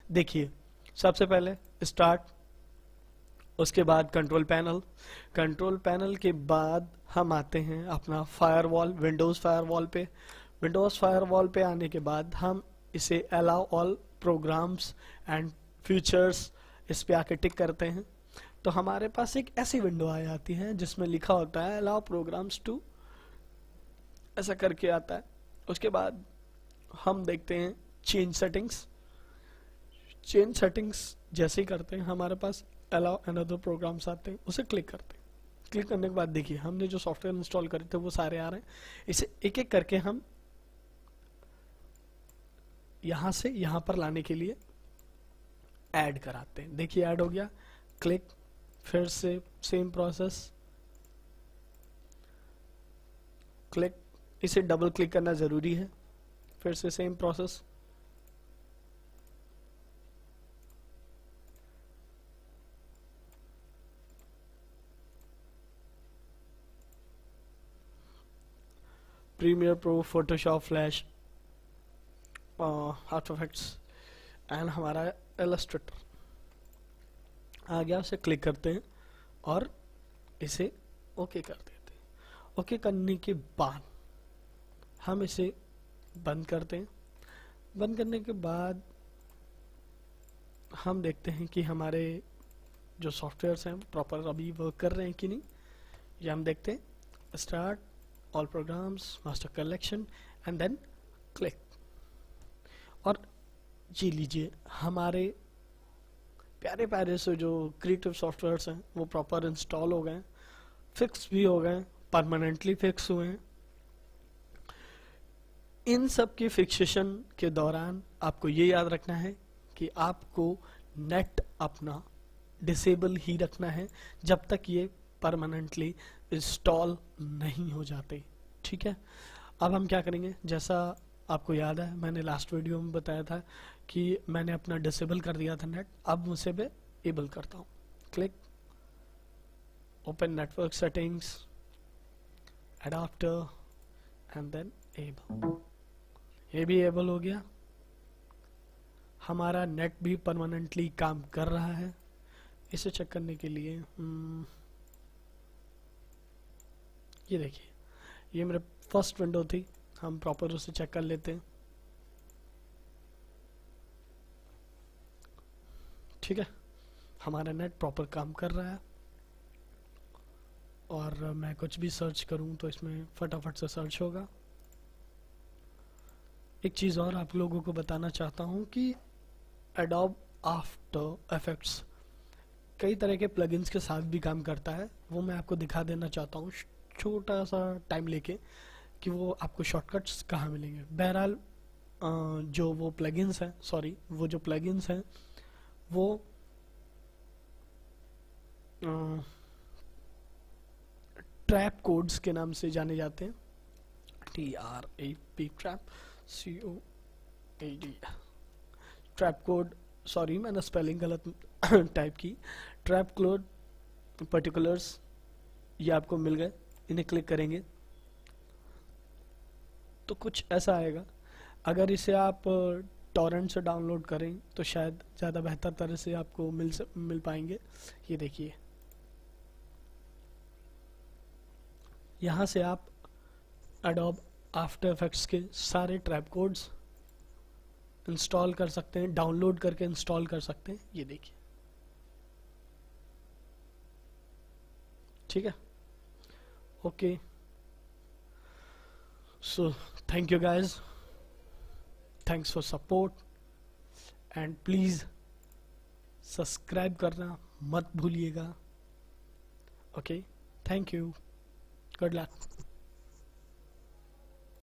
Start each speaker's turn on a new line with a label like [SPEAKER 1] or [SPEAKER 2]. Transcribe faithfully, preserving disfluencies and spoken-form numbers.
[SPEAKER 1] देखिए सबसे पहले स्टार्ट, उसके बाद कंट्रोल पैनल, कंट्रोल पैनल के बाद हम आते हैं अपना फायरवॉल, विंडोज फायरवॉल पे। विंडोज फायरवॉल पे आने के बाद हम इसे allow all programs and features इस पे आके टिक करते हैं, तो हमारे पास एक ऐसी विंडो आ जाती है जिसमें लिखा होता है अलाउ प्रोग्राम्स टू, ऐसा करके आता है। उसके बाद हम देखते हैं चेंज सेटिंग्स। चेंज सेटिंग्स जैसे ही करते हैं हमारे पास अलाउ अनदर प्रोग्राम्स आते हैं, उसे क्लिक करते हैं। क्लिक करने के बाद देखिए हमने जो सॉफ्टवेयर इंस्टॉल करे थे वो सारे आ रहे हैं। इसे एक एक करके हम यहां से यहां पर लाने के लिए ऐड कराते हैं। देखिए ऐड हो गया, क्लिक, फिर से सेम प्रोसेस, क्लिक, इसे डबल क्लिक करना जरूरी है, फिर से same process, Premiere Pro, Photoshop, Flash, After Effects and हमारा इलस्ट्रेटर आ गया। उसे क्लिक करते हैं और इसे ओके कर देते हैं। ओके करने के बाद हम इसे बंद करते हैं। बंद करने के बाद हम देखते हैं कि हमारे जो सॉफ्टवेयर्स हैं प्रॉपर अभी वर्क कर रहे हैं कि नहीं, ये हम देखते हैं। Start, all programs, master collection and then click, और जी लीजिए हमारे प्यारे प्यारे से जो क्रिएटिव सॉफ्टवेयर्स हैं वो प्रॉपर इंस्टॉल हो गए, फिक्स भी हो गए, परमानेंटली फिक्स हुए हैं। इन सब की फिक्सेशन के दौरान आपको ये याद रखना है कि आपको नेट अपना डिसेबल ही रखना है जब तक ये परमानेंटली इंस्टॉल नहीं हो जाते, ठीक है। अब हम क्या करेंगे, जैसा आपको याद है मैंने लास्ट वीडियो में बताया था कि मैंने अपना डिसेबल कर दिया था नेट, अब उसे मैं एबल करता हूँ। Click, open network settings, adapter and then enable. ये भी एबल हो गया, हमारा नेट भी परमानेंटली काम कर रहा है। इसे चेक करने के लिए ये देखिए, ये मेरे फर्स्ट विंडो थी, हम प्रॉपर उसे चेक कर लेते हैं, ठीक है। हमारा नेट प्रॉपर काम कर रहा है और मैं कुछ भी सर्च करूं तो इसमें फटाफट से सर्च होगा। एक चीज़ और आप लोगों को बताना चाहता हूं कि एडोब आफ्टर इफेक्ट्स कई तरह के प्लगइन्स के साथ भी काम करता है, वो मैं आपको दिखा देना चाहता हूँ छोटा सा टाइम लेके कि वो आपको शॉर्टकट्स कहाँ मिलेंगे। बहरहाल जो वो प्लगइन्स हैं, सॉरी वो जो प्लगइन्स हैं वो ट्रैप कोड्स के नाम से जाने जाते हैं, T R A P, trap, C O A D, trap code, sorry मैंने स्पेलिंग गलत टाइप की, ट्रैप कोड पर्टिकुलर्स, ये आपको मिल गए। इन्हें क्लिक करेंगे तो कुछ ऐसा आएगा। अगर इसे आप टॉरेंट से डाउनलोड करें तो शायद ज़्यादा बेहतर तरह से आपको मिल मिल पाएंगे। ये देखिए यहाँ से आप एडोब आफ्टर इफेक्ट्स के सारे ट्रैप कोड्स इंस्टॉल कर सकते हैं, डाउनलोड करके इंस्टॉल कर सकते हैं। ये देखिए, ठीक है, okay. So thank you guys, thanks for support and please subscribe करना मत भूलिएगा। Okay, thank you, good luck.